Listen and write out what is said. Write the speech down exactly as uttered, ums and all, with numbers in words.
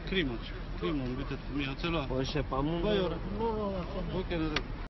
Crimă, crimă, uite, mi-a țelat. Poi c'è pa mu. Vai ora. No, no, no. Ok,